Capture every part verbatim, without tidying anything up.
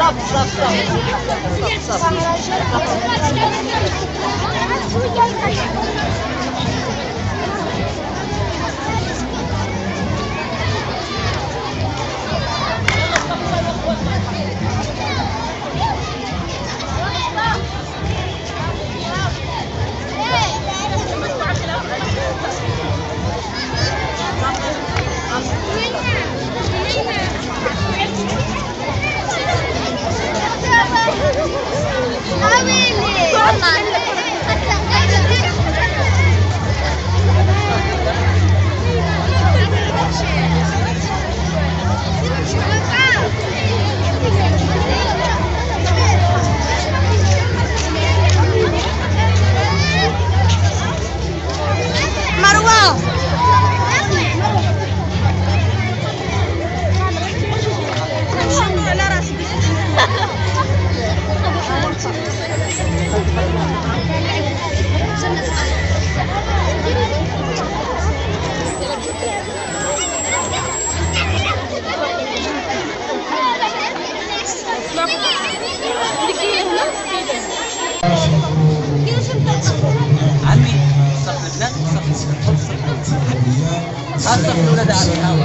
صف صف صف صف عمي صف البنات صف صف الولاد عمي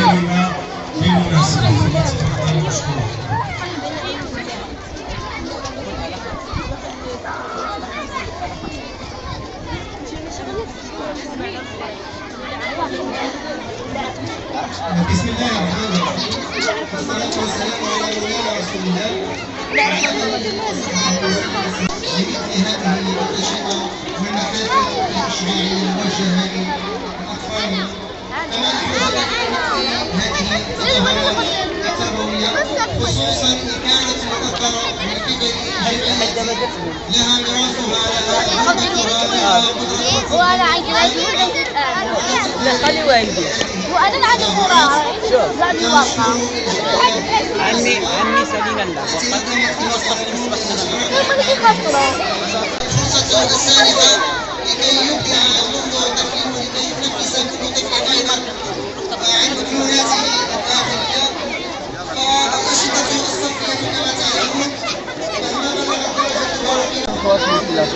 بسم الله الرحمن الرحيم والصلاة والسلام على مولانا رسول الله وعلى آله وصحبه وسلم لمثل هذه الأنشطة والمحافل التشريعية الموجهة للأطفال كما نحن هذه التظاهرات التربوية خصوصا إن كانت مؤثرة من قبل هيئات لها ميراثها لها قدرتها وانا عندي لا خلي والدي وانا عندي القرى لا الواقع عمي عمي سلينا لا وقت نوصف المسبح فرصة السالفة لكي يبدع منذ طفل لكي ينفس كل طفل أيضا عند فنوناته الداخلية فالأنشطة الصفية كما تعلمون مهما بلغت درجة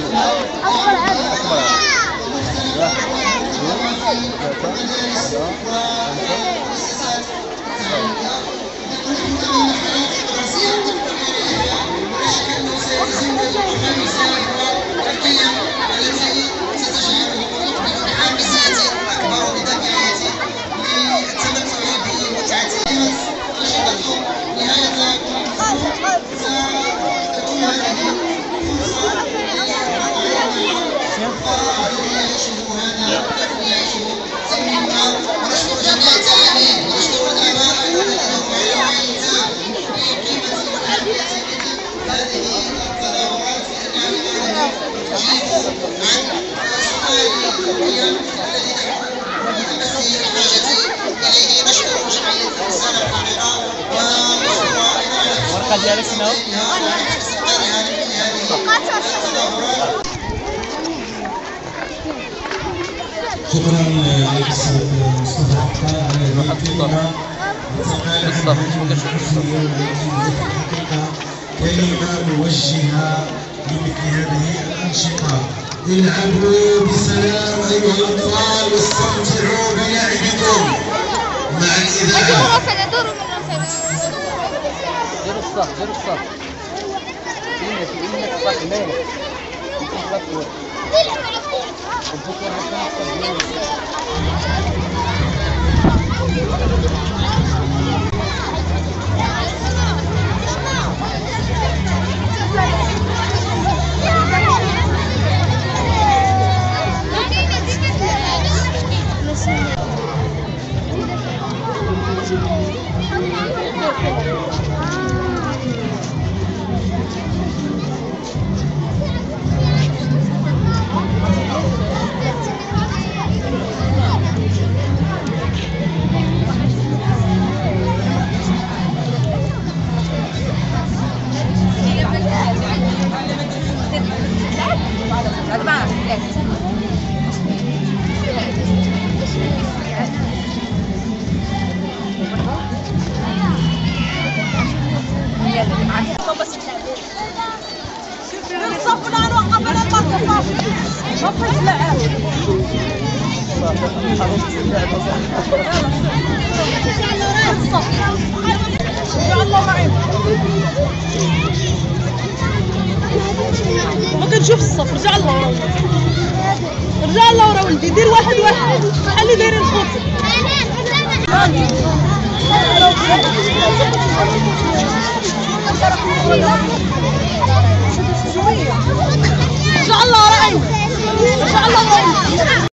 ونشكر جميع التعليم ونشكر الآباء والذين فعلوا الإنتاج في قيمة هذه التظاهرات لأنها تجيب عن سؤال القيم الذي متمثل الحاجة إليه. نشكر جمعية الإنسان القاهرة ونشكر ورقة ديالك شنو؟ استقبالها لمثل هذه التظاهرات. شكرا للاستاذ مصطفى حقا على هذه الكلمه كلمه موجهه لمثل هذه الانشطه. العبوا بسلام ايها الاطفال واستمتعوا بلعبكم مع الاذاعه. ديروا الصف ديروا الصف فينا فينا الصف مالك ما كنشوف الصف. رجع لورا، رجع لورا ولدي. دير واحد واحد بحال اللي دايرين الخوت. رجع لورا. رجع لورا.